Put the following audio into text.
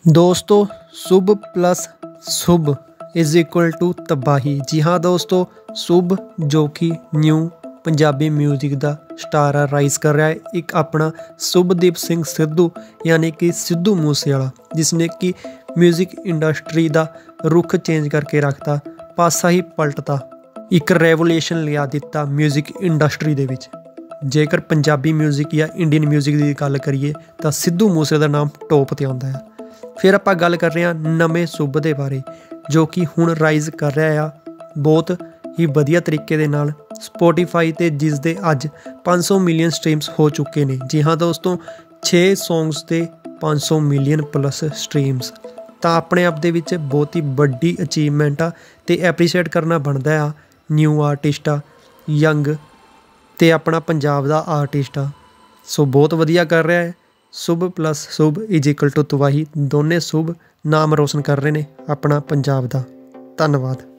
दोस्तों Shubh plus Shubh is equal to तबाही। जी हाँ दोस्तों, शुभ जो कि न्यू पंजाबी म्यूजिक का स्टार है, राइज कर रहा है। एक अपना शुभदीप सिंह सिद्धू यानी कि सिद्धू मूसेवाला, जिसने कि म्यूजिक इंडस्ट्री का रुख चेंज करके रखता, पासा ही पलटता, एक रेवोल्यूशन लिया दिता म्यूजिक इंडस्ट्री दे विच। जेकर पंजाबी म्यूजिक या इंडियन म्यूजिक की गल करिए तो सिद्धू मूसे का नाम टॉप पर आता है। फिर आप गल कर रहे हैं नवे शुभ के बारे, जो कि हुण राइज कर रहा है बहुत ही वधिया तरीके दे नाल स्पॉटीफाई ते, जिस दे अज 500 मिलियन स्ट्रीम्स हो चुके हैं। जी हाँ दोस्तों, 6 सॉन्ग्स ते 500 मिलियन प्लस स्ट्रीम्स, तो अपने आप दे विच बहुत ही वड्डी अचीवमेंट आ ते एप्रीशिएट करना बनता है। न्यू आर्टिस्ट आ, यंग ते अपना पंजाब दा आर्टिस्ट आ, सो बहुत वधिया कर रहा है। Shubh plus Shubh is equal to तबाही, दोनों शुभ नाम रोशन कर रहे हैं अपना पंजाब का। धन्यवाद।